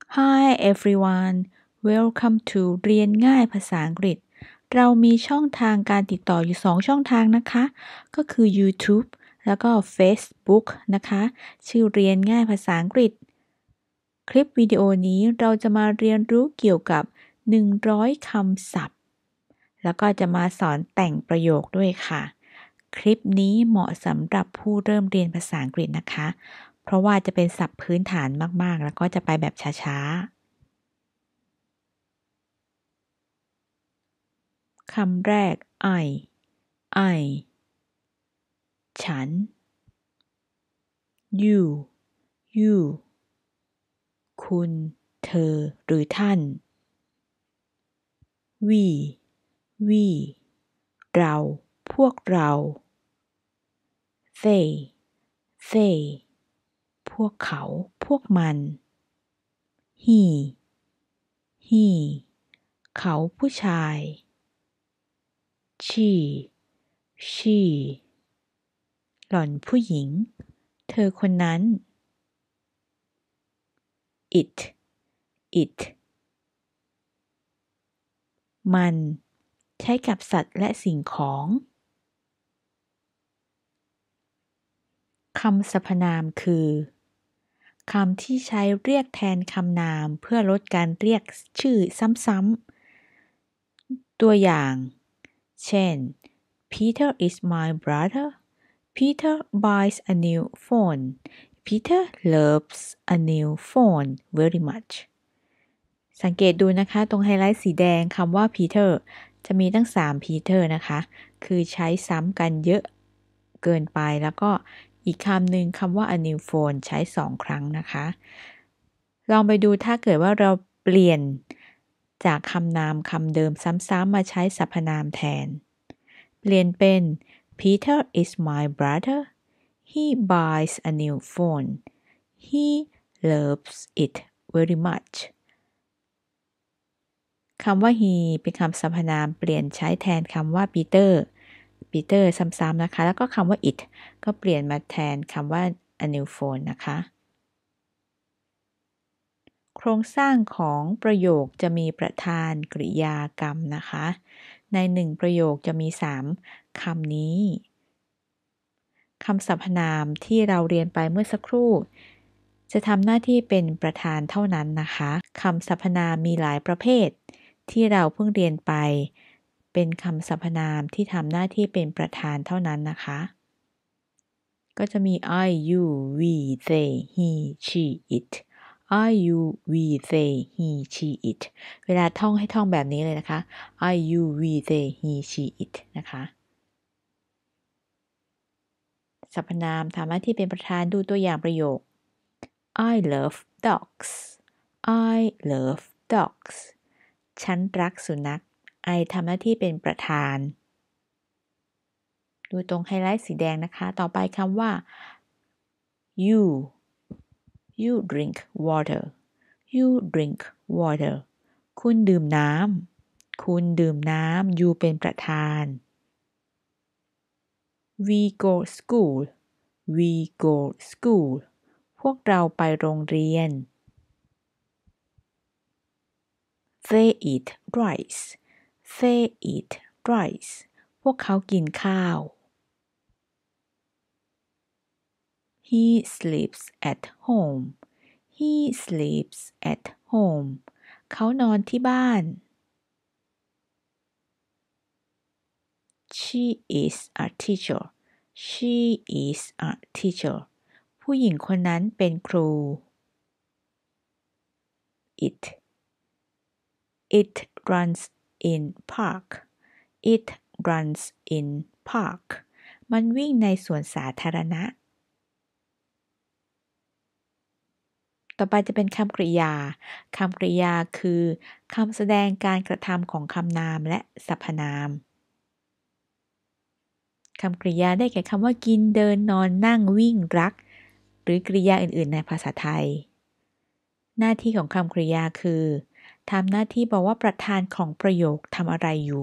Hi everyone welcome to เรียนง่ายภาษาอังกฤษเรามีช่องทางการติดต่ออยู่2ช่องทางนะคะก็คือ YouTube แล้วก็ Facebook นะคะชื่อเรียนง่ายภาษาอังกฤษคลิปวิดีโอนี้เราจะมาเรียนรู้เกี่ยวกับ100คำศัพท์แล้วก็จะมาสอนแต่งประโยคด้วยค่ะคลิปนี้เหมาะสำหรับผู้เริ่มเรียนภาษาอังกฤษนะคะเพราะว่าจะเป็นศัพท์พื้นฐานมากๆแล้วก็จะไปแบบช้าๆคำแรก I ฉัน you คุณเธอหรือท่าน we เราพวกเรา they พวกเขาพวกมัน he เขาผู้ชาย she หล่อนผู้หญิงเธอคนนั้น it มันใช้กับสัตว์และสิ่งของคำสรรพนามคือคำที่ใช้เรียกแทนคำนามเพื่อลดการเรียกชื่อซ้ำๆตัวอย่างเช่น Peter is my brother Peter buys a new phone Peter loves a new phone very much สังเกตดูนะคะตรงไฮไลท์สีแดงคำว่า Peter จะมีตั้ง3 Peter นะคะคือใช้ซ้ำกันเยอะเกินไปแล้วก็อีกคำหนึ่งคำว่า a new phone ใช้2ครั้งนะคะลองไปดูถ้าเกิดว่าเราเปลี่ยนจากคำนามคำเดิมซ้ำๆมาใช้สรรพนามแทนเปลี่ยนเป็น Peter is my brother he buys a new phone he loves it very muchคำว่า he เป็นคำสรรพนามเปลี่ยนใช้แทนคำว่า Peter ซ้ำๆนะคะแล้วก็คำว่า it ก็เปลี่ยนมาแทนคำว่า a new phone นะคะโครงสร้างของประโยคจะมีประธานกริยากรรมนะคะใน1ประโยคจะมี3คำนี้คำสรรพนามที่เราเรียนไปเมื่อสักครู่จะทำหน้าที่เป็นประธานเท่านั้นนะคะคำสรรพนามมีหลายประเภทที่เราเพิ่งเรียนไปเป็นคำสรรพนามที่ทำหน้าที่เป็นประธานเท่านั้นนะคะก็จะมี I you we they he she it I you we they he she it เวลาท่องให้ท่องแบบนี้เลยนะคะ I you we they he she it นะคะสรรพนามทำหน้าที่เป็นประธานดูตัวอย่างประโยค I love dogs I love dogs ฉันรักสุนัข I ทำหน้าที่เป็นประธานดูตรงไฮไลท์สีแดงนะคะต่อไปคำว่า you drink water you drink water คุณดื่มน้ำ you เป็นประธาน we go school พวกเราไปโรงเรียน they eat rice พวกเขากินข้าว he sleeps at home เขานอนที่บ้าน she is a teacher ผู้หญิงคนนั้นเป็นครู it runs in park มันวิ่งในสวนสาธารณะต่อไปจะเป็นคำกริยาคือคำแสดงการกระทำของคำนามและสรรพนามคำกริยาได้แก่คำว่ากินเดินนอนนั่งวิ่งรักหรือกริยาอื่นๆในภาษาไทยหน้าที่ของคำกริยาคือทำหน้าที่บอกว่าประธานของประโยคทำอะไรอยู่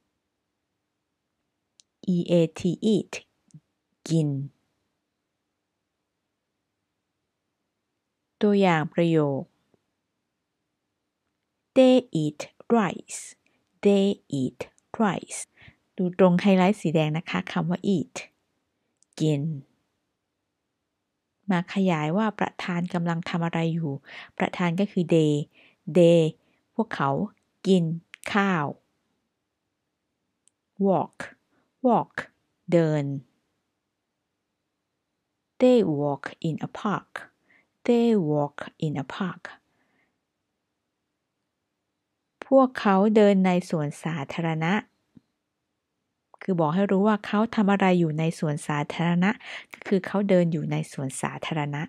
eat กินตัวอย่างประโยค They eat rice. They eat rice. ดูตรงไฮไลท์สีแดงนะคะคำว่า eat กินมาขยายว่าประธานกำลังทำอะไรอยู่ประธานก็คือ they พวกเขากินข้าว walk เดิน they walk in a park they walk in a park พวกเขาเดินในสวนสาธารณะคือบอกให้รู้ว่าเขาทำอะไรอยู่ในสวนสาธารณะก็คือเขาเดินอยู่ในสวนสาธารณะ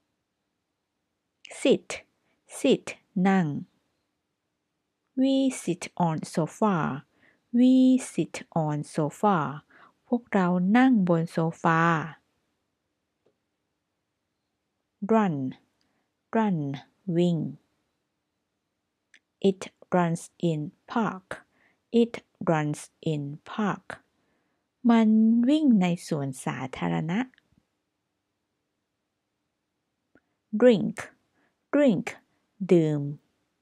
sit นั่ง we sit on sofa we sit on sofa พวกเรานั่งบนโซฟา run วิ่ง it runs in park it runs in park มันวิ่งในสวนสาธารณะ drink ดื่ม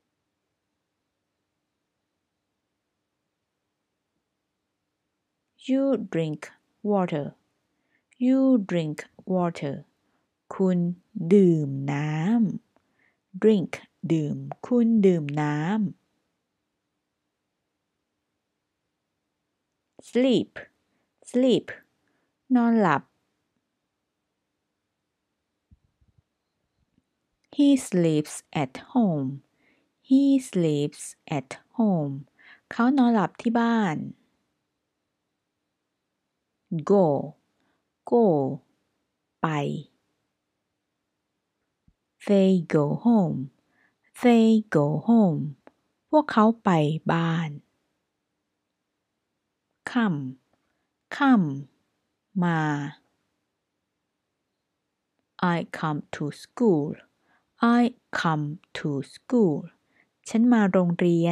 you drink water คุณดื่มน้ำ drink ดื่มคุณดื่มน้ำ sleep นอนหลับ he sleeps at home เขานอนหลับที่บ้าน go ไป they go home พวกเขาไปบ้าน come มา I come to school ฉันมาโรงเรียน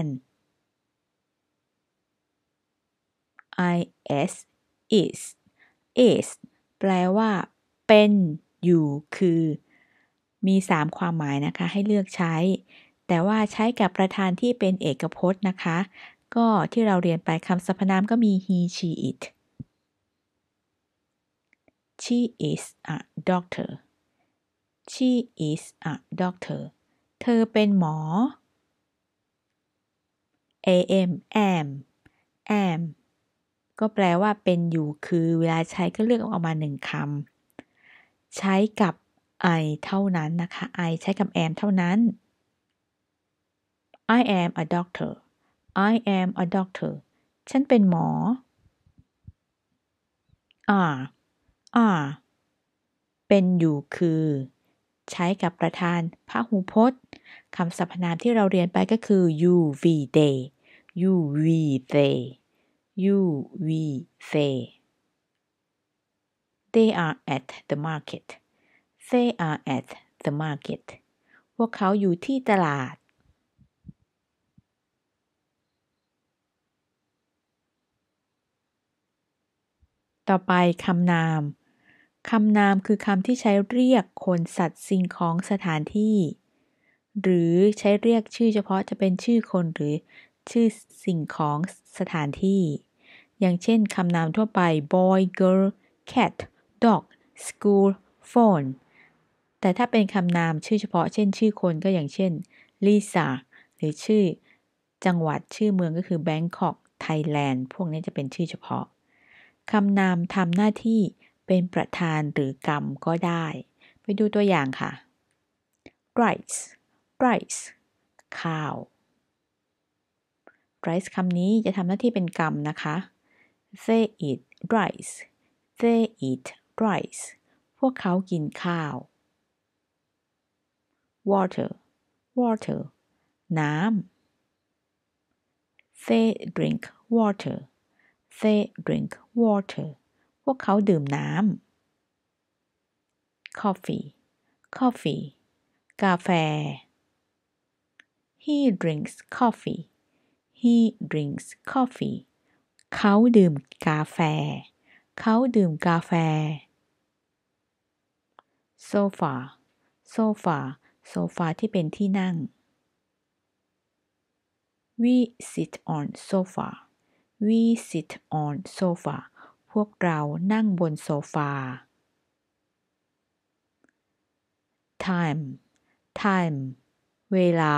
is แปลว่าเป็นอยู่คือมี3ความหมายนะคะให้เลือกใช้แต่ว่าใช้กับประธานที่เป็นเอกพจน์นะคะก็ที่เราเรียนไปคำสรรพนามก็มี he she it she is a doctor เธอเป็นหมอ am ก็แปลว่าเป็นอยู่คือเวลาใช้ก็เลือกออกมา1คำใช้กับ I เท่านั้นนะคะ I ใช้กับ am เท่านั้น I am a doctor ฉันเป็นหมอ are เป็นอยู่คือใช้กับประธานพหูพจน์คำสรรพนามที่เราเรียนไปก็คือ you we they they are at the market พวกเขาอยู่ที่ตลาดต่อไปคำนามคือคำที่ใช้เรียกคนสัตว์สิ่งของสถานที่หรือใช้เรียกชื่อเฉพาะจะเป็นชื่อคนหรือชื่อสิ่งของสถานที่อย่างเช่นคำนามทั่วไป boy girl cat dog school phone แต่ถ้าเป็นคำนามชื่อเฉพาะเช่นชื่อคนก็อย่างเช่น Lisa หรือชื่อจังหวัดชื่อเมืองก็คือ Bangkok Thailand พวกนี้จะเป็นชื่อเฉพาะคำนามทำหน้าที่เป็นประธานหรือกรรมก็ได้ไปดูตัวอย่างค่ะ rice ข้าว rice คำนี้จะทำหน้าที่เป็นกรรมนะคะ they eat rice พวกเขากินข้าว water น้ำ they drink water พวกเขาดื่มน้ำ coffee กาแฟ he drinks coffee เขาดื่มกาแฟ sofa ที่เป็นที่นั่ง We sit on sofa. We sit on sofa. พวกเรานั่งบนโซฟา Time. Time. เวลา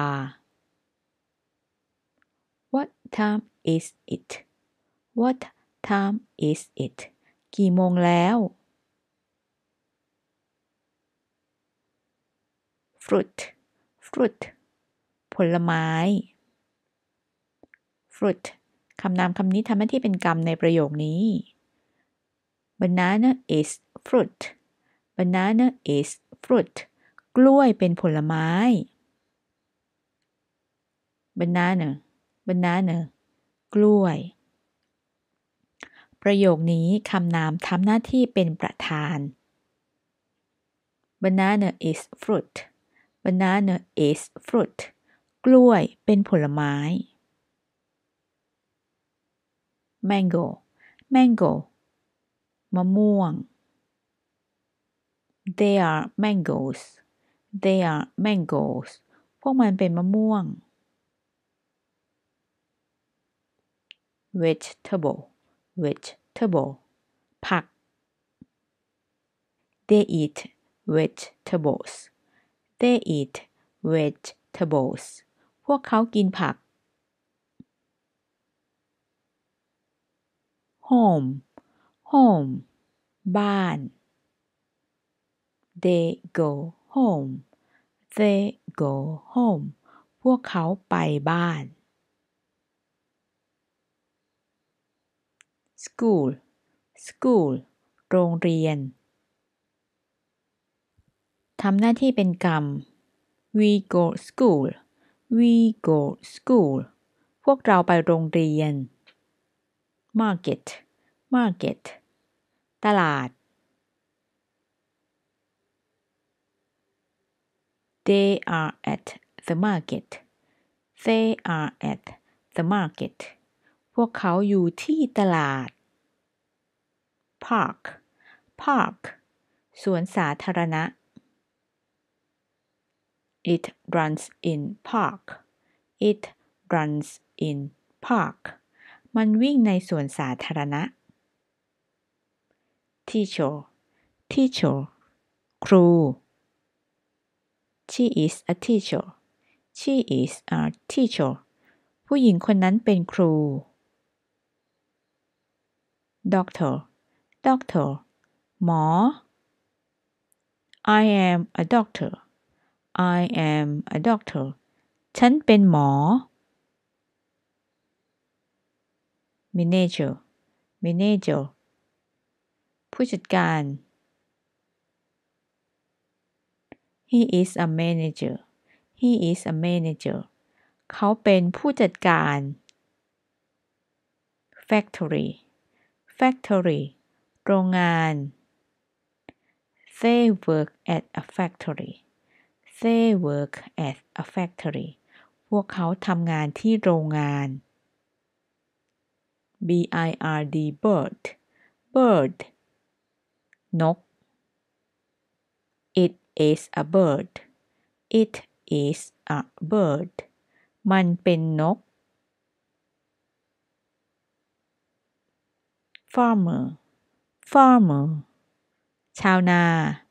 What time is it? What time is it? กี่โมงแล้ว Fruit. Fruit. ผลไม้ Fruit คำนามคำนี้ทำหน้าที่เป็นกรรมในประโยคนี้ Banana is fruit. Banana is fruit. กล้วยเป็นผลไม้ Banana. Banana. กล้วย ประโยคนี้คำนามทำหน้าที่เป็นประธาน Banana is fruit. Banana is fruit. กล้วยเป็นผลไม้ Mango. Mango. มะม่วง They are mangoes. They are mangoes. พวกมันเป็นมะม่วง Vegetable. Vegetable. ผัก They eat vegetables. They eat vegetables. พวกเขากินผัก Home. Home. บ้าน They go home. They go home. พวกเขาไปบ้าน School. School. โรงเรียน ทำหน้าที่เป็นกรรม We go school. We go school. พวกเราไปโรงเรียน Market. Market. ตลาด They are at the market. They are at the market. พวกเขาอยู่ที่ตลาด Park. Park. สวนสาธารณะ It runs in park. It runs in park. มันวิ่งในสวนสาธารณะ Teacher. Teacher. ครู She is a teacher. She is a teacher. ผู้หญิงคนนั้นเป็นครู Doctor. Doctor. หมอ I am a doctor. I am a doctor. ฉันเป็นหมอ Manager. Manager. ผู้จัดการ He is a manager. He is a manager. เขาเป็นผู้จัดการ Factory. Factory. โรงงาน They work at a factory. They work at a factory. พวกเขาทำงานที่โรงงาน bird. Bird. Bird. นก It is a bird. It is a bird. มันเป็นนก Farmer. Farmer. ชาวนา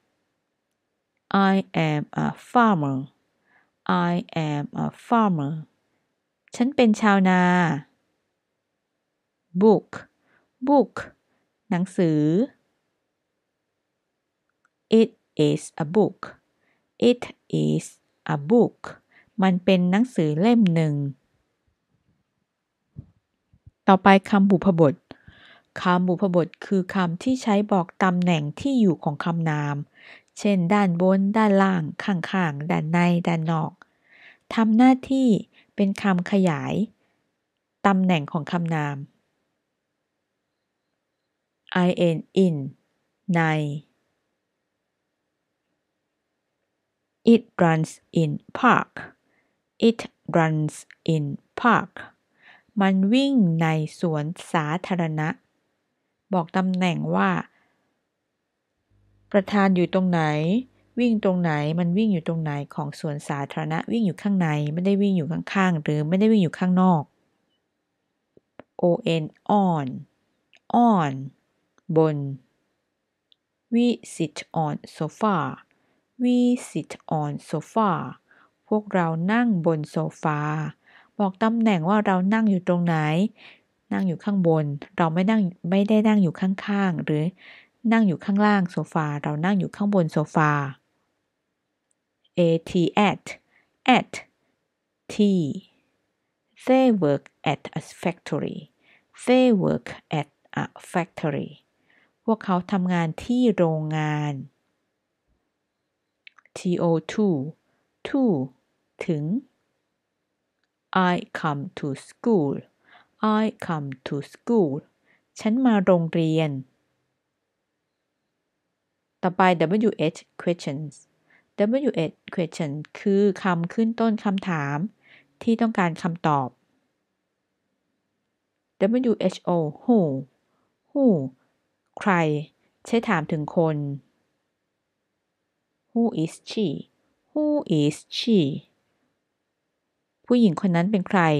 I am a farmer. I am a farmer. ฉันเป็นชาวนา Book. Book. หนังสือ It is a book. It is a book. มันเป็นหนังสือเล่มหนึ่ง ต่อไปคำบุพบท คำบุพบทคือคำที่ใช้บอกตำแหน่งที่อยู่ของคำนาม เช่น ด้านบน ด้านล่าง ข้างๆ ด้านใน ด้านนอก ทำหน้าที่เป็นคำขยายตำแหน่งของคำนาม in ใน It runs in park. It runs in park. มันวิ่งในสวนสาธารณะ บอกตำแหน่งว่าประธานอยู่ตรงไหนวิ่งตรงไหนมันวิ่งอยู่ตรงไหนของสวนสาธารณะวิ่งอยู่ข้างในไม่ได้วิ่งอยู่ข้างๆหรือไม่ได้วิ่งอยู่ข้างนอก on on บน we sit on sofa we sit on sofa พวกเรานั่งบนโซฟาบอกตำแหน่งว่าเรานั่งอยู่ตรงไหนนั่งอยู่ข้างบนเราไม่ได้นั่งอยู่ข้างๆหรือนั่งอยู่ข้างล่างโซฟาเรานั่งอยู่ข้างบนโซฟา at t they work at a factory they work at a factory พวกเขาทำงานที่โรงงาน to ถึง I come to school I come to school ฉันมาโรงเรียนต่อไป WH questions WH question คือคำขึ้นต้นคำถามที่ต้องการคำตอบ WHO who ใครใช้ถามถึงคน Who is she Who is she ผู้หญิงคนนั้นเป็นใคร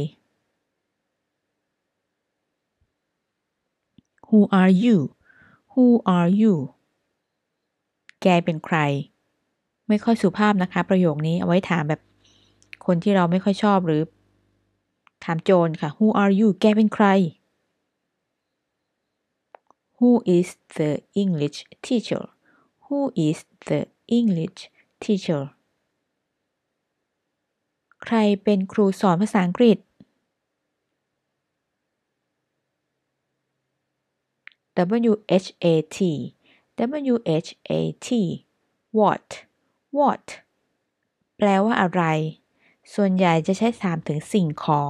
Who are you Who are you แกเป็นใครไม่ค่อยสุภาพนะคะประโยคนี้เอาไว้ถามแบบคนที่เราไม่ค่อยชอบหรือถามโจรค่ะ Who are you แกเป็นใคร Who is the English teacher Who is the English teacher ใครเป็นครูสอนภาษาอังกฤษ WHAT what แปลว่าอะไรส่วนใหญ่จะใช้ถามถึงสิ่งของ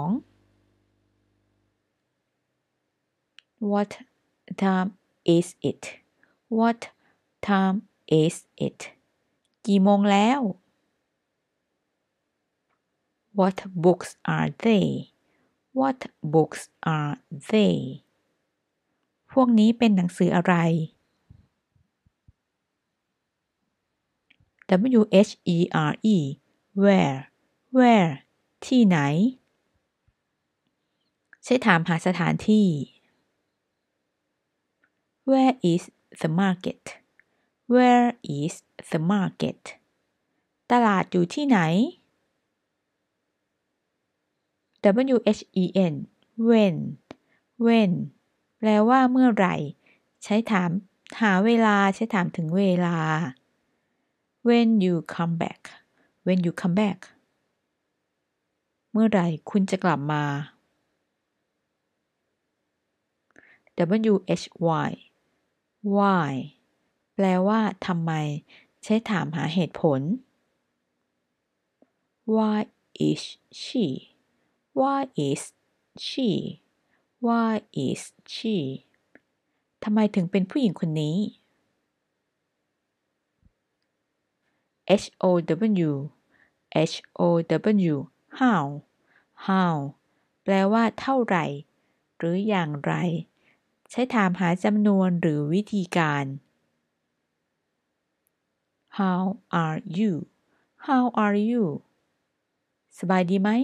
What time is it What time is it กี่โมงแล้ว What books are they What books are they พวกนี้เป็นหนังสืออะไร where ที่ไหนใช้ถามหาสถานที่ Where is the market Where is the market ตลาดอยู่ที่ไหน when แปลว่าเมื่อไหร่ใช้ถามหาเวลาใช้ถามถึงเวลา when you come back เมื่อไหร่คุณจะกลับมา why แปลว่าทำไมใช้ถามหาเหตุผล Why is she Why is she Why is she ทำไมถึงเป็นผู้หญิงคนนี้ how แปลว่าเท่าไหร่หรืออย่างไรใช้ถามหาจำนวนหรือวิธีการ How are you สบายดีไหม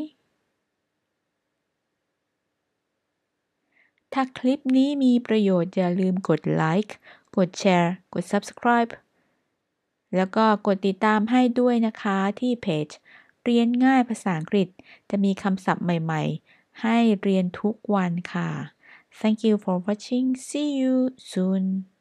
ถ้าคลิปนี้มีประโยชน์อย่าลืมกดไลค์กดแชร์กด Subscribe แล้วก็กดติดตามให้ด้วยนะคะที่เพจเรียนง่ายภาษาอังกฤษจะมีคำศัพท์ใหม่ๆให้เรียนทุกวันค่ะ Thank you for watching. See you soon.